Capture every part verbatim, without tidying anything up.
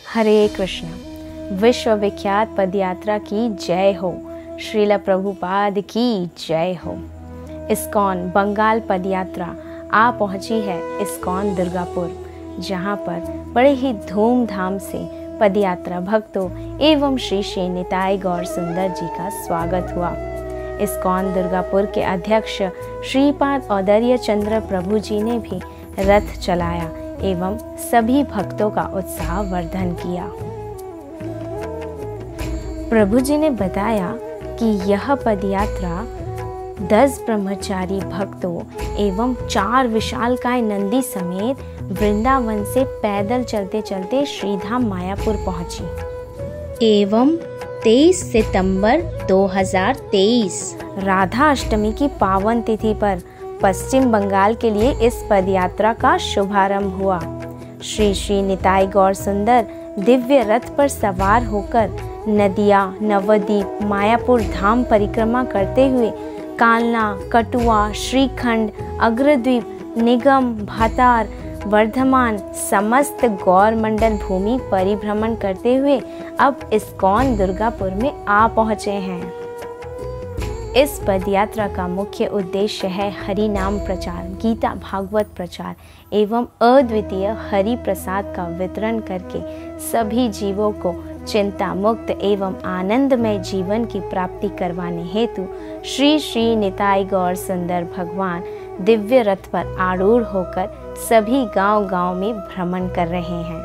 हरे कृष्ण। विश्व विख्यात पदयात्रा की जय हो। श्रील प्रभुपाद की जय हो। इस्कॉन बंगाल पदयात्रा आ पहुंची है इस्कॉन दुर्गापुर, जहां पर बड़े ही धूमधाम से पदयात्रा भक्तों एवं श्री श्री निताई गौर सुंदर जी का स्वागत हुआ। इस्कॉन दुर्गापुर के अध्यक्ष श्रीपाद औदर्य चंद्र प्रभु जी ने भी रथ चलाया एवं सभी भक्तों का उत्साह वर्धन किया। प्रभु जी ने बताया कि यह पदयात्रा दस ब्रह्मचारी भक्तों एवं चार विशालकाय नंदी समेत वृंदावन से पैदल चलते चलते श्रीधाम मायापुर पहुंची एवं तेईस सितंबर दो हज़ार तेईस राधा अष्टमी की पावन तिथि पर पश्चिम बंगाल के लिए इस पदयात्रा का शुभारंभ हुआ। श्री श्री निताई गौर सुंदर दिव्य रथ पर सवार होकर नदिया, नवद्वीप, मायापुर धाम परिक्रमा करते हुए कालना, कटुआ, श्रीखंड, अग्रद्वीप, निगम, भातार, वर्धमान समस्त गौर मंडल भूमि परिभ्रमण करते हुए अब इस्कॉन दुर्गापुर में आ पहुँचे हैं। इस पदयात्रा का मुख्य उद्देश्य है हरि नाम प्रचार, गीता भागवत प्रचार एवं अद्वितीय हरि प्रसाद का वितरण करके सभी जीवों को चिंता मुक्त एवं आनंदमय जीवन की प्राप्ति करवाने हेतु श्री श्री निताई गौर सुंदर भगवान दिव्य रथ पर आरूढ़ होकर सभी गांव-गांव में भ्रमण कर रहे हैं।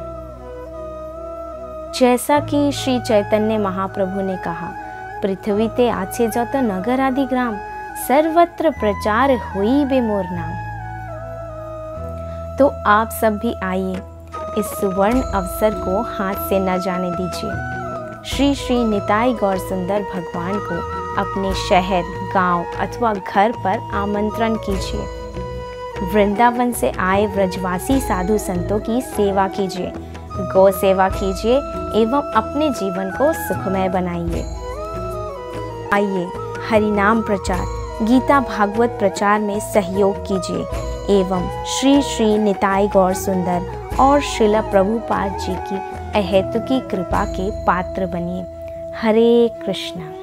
जैसा कि श्री चैतन्य महाप्रभु ने कहा, पृथ्वी ते आछे जत नगर आदि ग्राम, सर्वत्र प्रचार हुई बे मोर नाम। तो आप सब भी आइए, इस सुवर्ण अवसर को हाथ से न जाने दीजिए। श्री श्री निताई गौर सुंदर भगवान को अपने शहर, गांव अथवा घर पर आमंत्रण कीजिए। वृंदावन से आए व्रजवासी साधु संतों की सेवा कीजिए, गौ सेवा कीजिए एवं अपने जीवन को सुखमय बनाइए। आइए हरि नाम प्रचार, गीता भागवत प्रचार में सहयोग कीजिए एवं श्री श्री निताई गौर सुंदर और श्रील प्रभुपाद जी की अहेतुकी कृपा के पात्र बनिए। हरे कृष्ण।